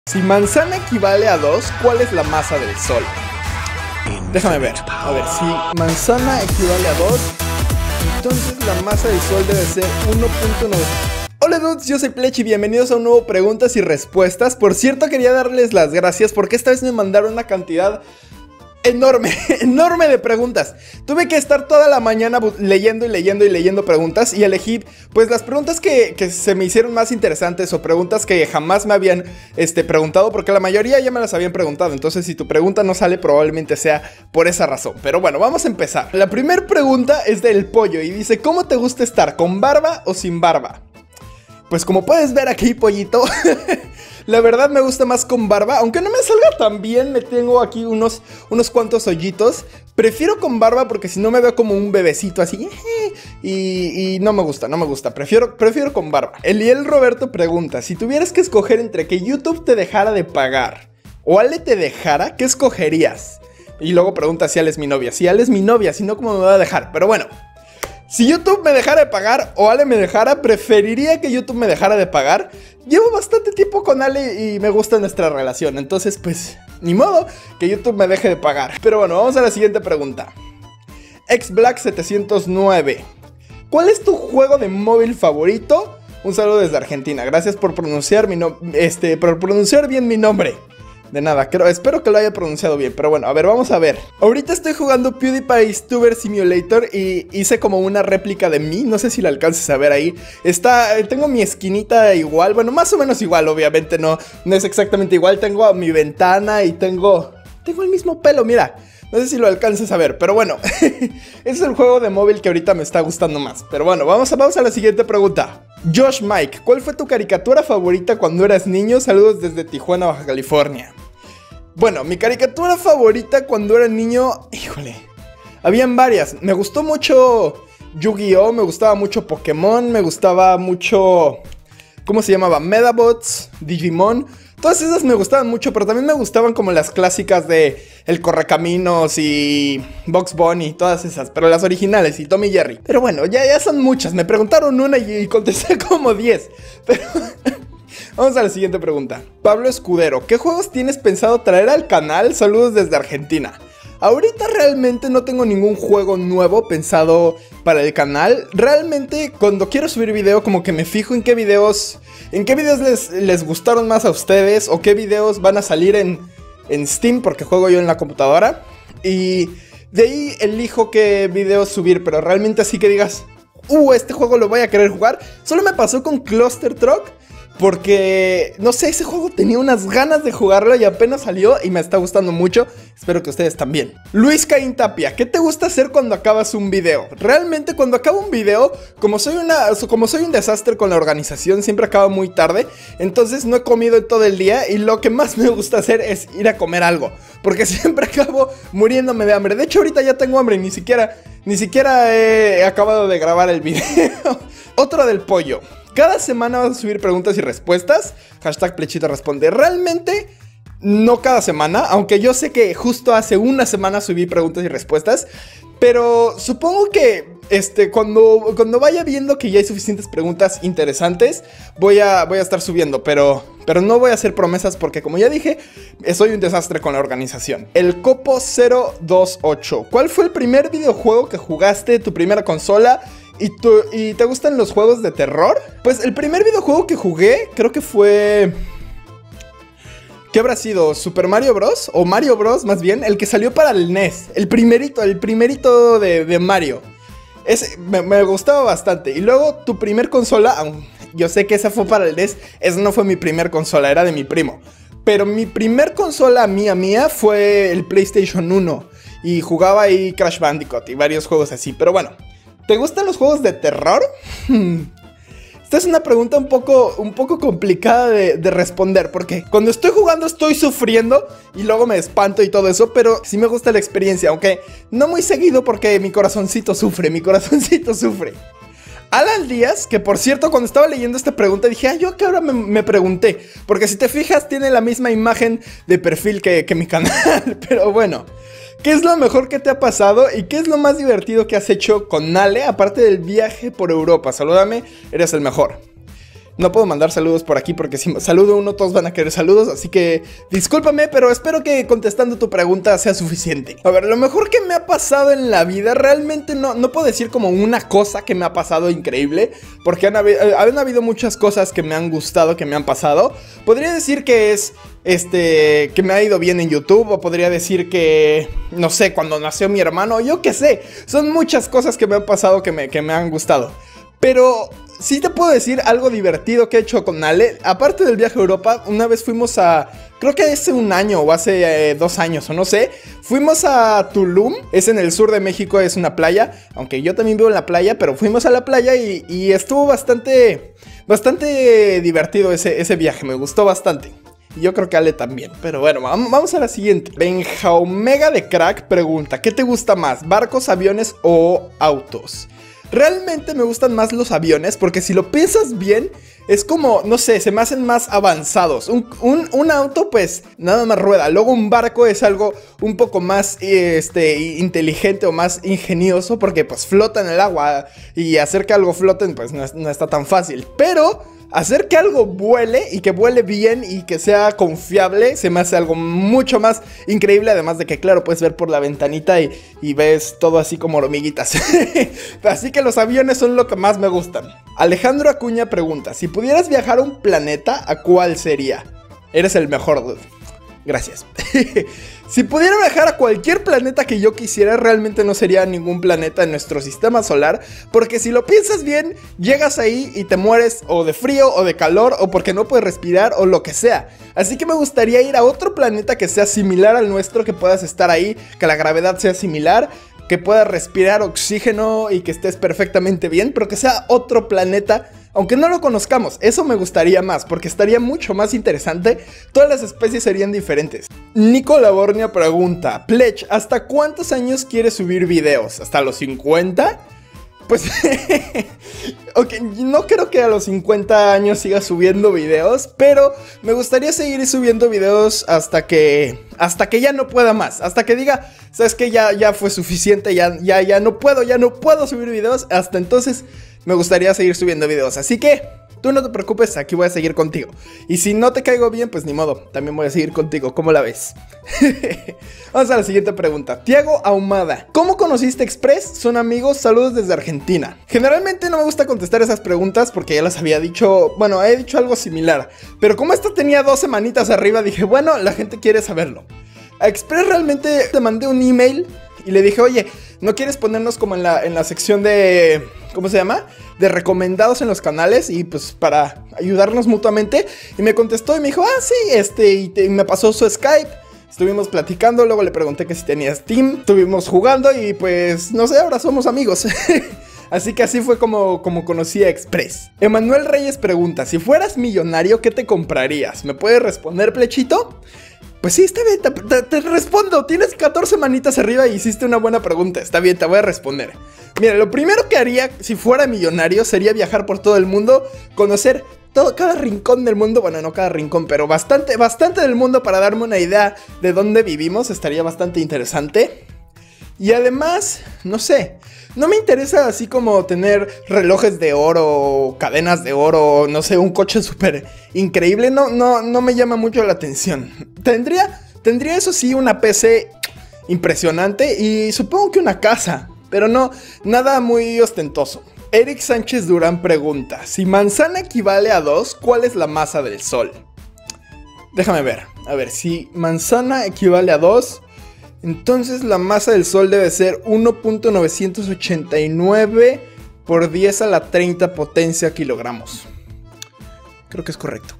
Si manzana equivale a 2, ¿cuál es la masa del Sol? Déjame ver. A ver, si manzana equivale a 2, entonces la masa del Sol debe ser 1.9. Hola dudes, yo soy Plech y bienvenidos a un nuevo Preguntas y Respuestas. Por cierto, quería darles las gracias porque esta vez me mandaron una cantidad enorme de preguntas. Tuve que estar toda la mañana leyendo preguntas y elegí pues las preguntas que se me hicieron más interesantes o preguntas que jamás me habían preguntado, porque la mayoría ya me las habían preguntado. Entonces si tu pregunta no sale, probablemente sea por esa razón. Pero bueno, vamos a empezar. La primera pregunta es del Pollo y dice: ¿cómo te gusta estar, con barba o sin barba? Pues como puedes ver aquí, Pollito, la verdad me gusta más con barba. Aunque no me salga tan bien, me tengo aquí unos cuantos hoyitos. Prefiero con barba porque si no me veo como un bebecito así. Y no me gusta. Prefiero con barba. Eliel Roberto pregunta: si tuvieras que escoger entre que YouTube te dejara de pagar o Ale te dejara, ¿qué escogerías? Y luego pregunta si Ale es mi novia. Si Ale es mi novia, si no, ¿cómo me va a dejar? Pero bueno, si YouTube me dejara de pagar o Ale me dejara, preferiría que YouTube me dejara de pagar. Llevo bastante tiempo con Ale y me gusta nuestra relación. Entonces, pues, ni modo que YouTube me deje de pagar. Pero bueno, vamos a la siguiente pregunta. XBlack709: ¿cuál es tu juego de móvil favorito? Un saludo desde Argentina. Gracias por pronunciar bien mi nombre. De nada, espero que lo haya pronunciado bien. Pero bueno, a ver, vamos a ver. Ahorita estoy jugando PewDiePie's Tuber Simulator y hice como una réplica de mí. No sé si la alcances a ver ahí. Tengo mi esquinita igual. Bueno, más o menos igual, obviamente no es exactamente igual. Tengo mi ventana y tengo el mismo pelo, mira. No sé si lo alcances a ver, pero bueno. Ese es el juego de móvil que ahorita me está gustando más. Pero bueno, vamos a la siguiente pregunta. Josh Mike: ¿cuál fue tu caricatura favorita cuando eras niño? Saludos desde Tijuana, Baja California. Bueno, mi caricatura favorita cuando era niño, híjole, habían varias. Me gustó mucho Yu-Gi-Oh, me gustaba mucho Pokémon, me gustaba mucho, ¿cómo se llamaba? Medabots, Digimon. Todas esas me gustaban mucho, pero también me gustaban como las clásicas de El Correcaminos y Bugs Bunny, todas esas, pero las originales, y Tom y Jerry. Pero bueno, ya son muchas. Me preguntaron una y contesté como 10. Pero vamos a la siguiente pregunta. Pablo Escudero: ¿qué juegos tienes pensado traer al canal? Saludos desde Argentina. Ahorita realmente no tengo ningún juego nuevo pensado para el canal. Realmente cuando quiero subir video como que me fijo en qué videos les gustaron más a ustedes, o qué videos van a salir en Steam, porque juego yo en la computadora. Y de ahí elijo qué videos subir, pero realmente así que digas, este juego lo voy a querer jugar. Solo me pasó con Cluster Truck, porque, no sé, ese juego tenía unas ganas de jugarlo y apenas salió y me está gustando mucho. Espero que ustedes también. Luis Caín Tapia: ¿qué te gusta hacer cuando acabas un video? Realmente cuando acabo un video, como soy un desastre con la organización, siempre acabo muy tarde. Entonces no he comido en todo el día y lo que más me gusta hacer es ir a comer algo, porque siempre acabo muriéndome de hambre. De hecho ahorita ya tengo hambre y ni siquiera he acabado de grabar el video. Otro del Pollo: ¿cada semana vas a subir preguntas y respuestas? Hashtag Plechito responde. Realmente no cada semana, aunque yo sé que justo hace una semana subí preguntas y respuestas. Pero supongo que cuando vaya viendo que ya hay suficientes preguntas interesantes, voy a estar subiendo. Pero no voy a hacer promesas porque, como ya dije, soy un desastre con la organización. El Copo 028: ¿cuál fue el primer videojuego que jugaste, tu primera consola? ¿Y te gustan los juegos de terror? Pues el primer videojuego que jugué creo que fue... ¿qué habrá sido? ¿Super Mario Bros? O Mario Bros más bien, el que salió para el NES. El primerito de Mario. Ese me gustaba bastante. Y luego tu primer consola, yo sé que esa fue para el NES, esa no fue mi primer consola, era de mi primo. Pero mi primer consola mía fue el PlayStation 1. Y jugaba ahí Crash Bandicoot y varios juegos así. Pero bueno, ¿te gustan los juegos de terror? Esta es una pregunta un poco complicada de responder, porque cuando estoy jugando estoy sufriendo y luego me espanto y todo eso, pero sí me gusta la experiencia, aunque no muy seguido porque mi corazoncito sufre. Alan Díaz, que por cierto, cuando estaba leyendo esta pregunta dije, yo que ahora me pregunté, porque si te fijas tiene la misma imagen de perfil que mi canal. Pero bueno, ¿qué es lo mejor que te ha pasado y qué es lo más divertido que has hecho con Ale, aparte del viaje por Europa? Salúdame, eres el mejor. No puedo mandar saludos por aquí porque si saludo uno todos van a querer saludos, así que discúlpame, pero espero que contestando tu pregunta sea suficiente. A ver, lo mejor que me ha pasado en la vida, realmente no puedo decir como una cosa que me ha pasado increíble, porque han habido muchas cosas que me han gustado, que me han pasado. Podría decir que es que me ha ido bien en YouTube, o podría decir que, no sé, cuando nació mi hermano, yo qué sé. Son muchas cosas que me han pasado que me han gustado. Pero sí te puedo decir algo divertido que he hecho con Ale. Aparte del viaje a Europa, una vez fuimos a, creo que hace un año o hace 2 años o no sé, fuimos a Tulum. Es en el sur de México, es una playa, aunque yo también vivo en la playa, pero fuimos a la playa y estuvo bastante divertido ese viaje, me gustó bastante. Y yo creo que Ale también, pero bueno, vamos a la siguiente. Benjaomega de Crack pregunta, ¿qué te gusta más, barcos, aviones o autos? Realmente me gustan más los aviones porque si lo piensas bien, es como, no sé, se me hacen más avanzados. Un auto pues nada más rueda. Luego un barco es algo un poco más inteligente o más ingenioso porque pues flota en el agua. Y hacer que algo flote pues no está tan fácil. Pero hacer que algo vuele y que vuele bien y que sea confiable se me hace algo mucho más increíble. Además de que, claro, puedes ver por la ventanita y ves todo así como hormiguitas. Así que los aviones son lo que más me gustan. Alejandro Acuña pregunta, si pudieras viajar a un planeta, ¿a cuál sería? Eres el mejor, dude. Gracias. Si pudiera viajar a cualquier planeta que yo quisiera, realmente no sería ningún planeta en nuestro sistema solar, porque si lo piensas bien, llegas ahí y te mueres o de frío o de calor o porque no puedes respirar o lo que sea. Así que me gustaría ir a otro planeta que sea similar al nuestro, que puedas estar ahí, que la gravedad sea similar, que puedas respirar oxígeno y que estés perfectamente bien, pero que sea otro planeta. Aunque no lo conozcamos, eso me gustaría más, porque estaría mucho más interesante, todas las especies serían diferentes. Nico Labornia pregunta, Pledge, ¿hasta cuántos años quieres subir videos? ¿Hasta los 50? Pues, ok, no creo que a los 50 años siga subiendo videos, pero me gustaría seguir subiendo videos hasta que ya no pueda más, hasta que diga, ¿sabes qué? Ya fue suficiente, ya no puedo subir videos, hasta entonces me gustaría seguir subiendo videos, así que tú no te preocupes, aquí voy a seguir contigo. Y si no te caigo bien, pues ni modo, también voy a seguir contigo, ¿cómo la ves? Vamos a la siguiente pregunta. Tiago Ahumada, ¿cómo conociste Express? ¿Son amigos? Saludos desde Argentina. Generalmente no me gusta contestar esas preguntas porque ya las había dicho, bueno, he dicho algo similar. Pero como esta tenía 2 semanitas arriba, dije, bueno, la gente quiere saberlo. A Express realmente te mandé un email y le dije, oye, ¿no quieres ponernos como en la sección de, ¿cómo se llama? De recomendados en los canales y pues para ayudarnos mutuamente? Y me contestó y me dijo, sí, y me pasó su Skype. Estuvimos platicando, luego le pregunté que si tenía Steam, estuvimos jugando y pues, no sé, ahora somos amigos. Así que así fue como conocí a Express. Emanuel Reyes pregunta, si fueras millonario, ¿qué te comprarías? ¿Me puedes responder, Plechito? Pues sí, está bien, te respondo. Tienes 14 manitas arriba y hiciste una buena pregunta. Está bien, te voy a responder. Mira, lo primero que haría si fuera millonario sería viajar por todo el mundo, conocer cada rincón del mundo. Bueno, no cada rincón, pero bastante del mundo para darme una idea de dónde vivimos. Estaría bastante interesante. Y además, no sé, no me interesa así como tener relojes de oro, cadenas de oro, no sé, un coche súper increíble. No me llama mucho la atención. Tendría eso sí una PC impresionante y supongo que una casa, pero no, nada muy ostentoso. Eric Sánchez Durán pregunta, si manzana equivale a 2, ¿cuál es la masa del Sol? Déjame ver, a ver, si manzana equivale a 2... entonces la masa del Sol debe ser 1.989 por 10 a la 30 potencia kilogramos. Creo que es correcto.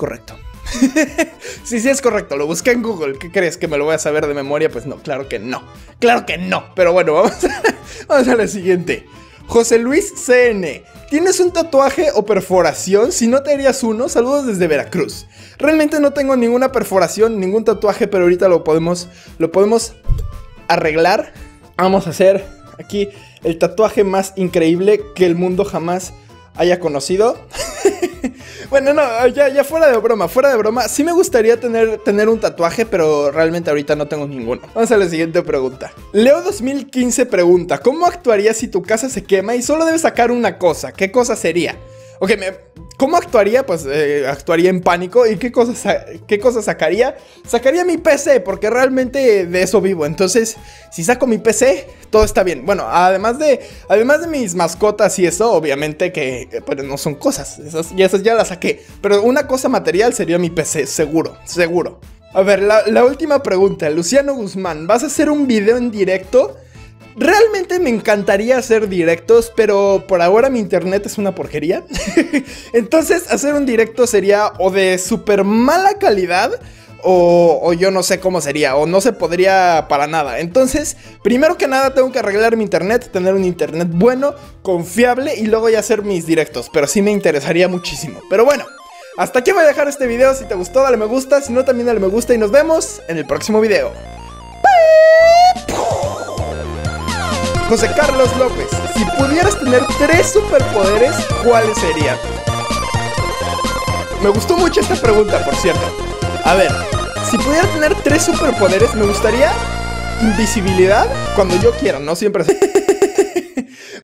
Sí, es correcto, lo busqué en Google. ¿Qué crees? ¿Que me lo voy a saber de memoria? Pues no, claro que no. Pero bueno, vamos a la siguiente. José Luis CN, ¿tienes un tatuaje o perforación? Si no te harías uno, saludos desde Veracruz. Realmente no tengo ninguna perforación, ningún tatuaje, pero ahorita lo podemos arreglar. Vamos a hacer aquí el tatuaje más increíble que el mundo jamás haya conocido. Bueno, no, ya fuera de broma, sí me gustaría tener un tatuaje, pero realmente ahorita no tengo ninguno. Vamos a la siguiente pregunta. Leo 2015 pregunta, ¿cómo actuarías si tu casa se quema y solo debes sacar una cosa? ¿Qué cosa sería? Ok, ¿cómo actuaría? Pues actuaría en pánico. ¿Y qué cosas sacaría? Sacaría mi PC, porque realmente de eso vivo. Entonces, si saco mi PC, todo está bien. Bueno, además de mis mascotas y eso, obviamente que pues, no son cosas. Esas ya las saqué. Pero una cosa material sería mi PC, seguro, seguro. A ver, la última pregunta. Luciano Guzmán, ¿vas a hacer un video en directo? Realmente me encantaría hacer directos, pero por ahora mi internet es una porquería. Entonces hacer un directo sería o de súper mala calidad o yo no sé cómo sería, o no se podría para nada. Entonces, primero que nada tengo que arreglar mi internet, tener un internet bueno, confiable y luego ya hacer mis directos. Pero sí me interesaría muchísimo. Pero bueno, hasta aquí voy a dejar este video. Si te gustó dale me gusta, si no también dale me gusta y nos vemos en el próximo video. José Carlos López, si pudieras tener 3 superpoderes, ¿cuáles serían? Me gustó mucho esta pregunta, por cierto. A ver, si pudiera tener 3 superpoderes, me gustaría invisibilidad cuando yo quiera, no siempre.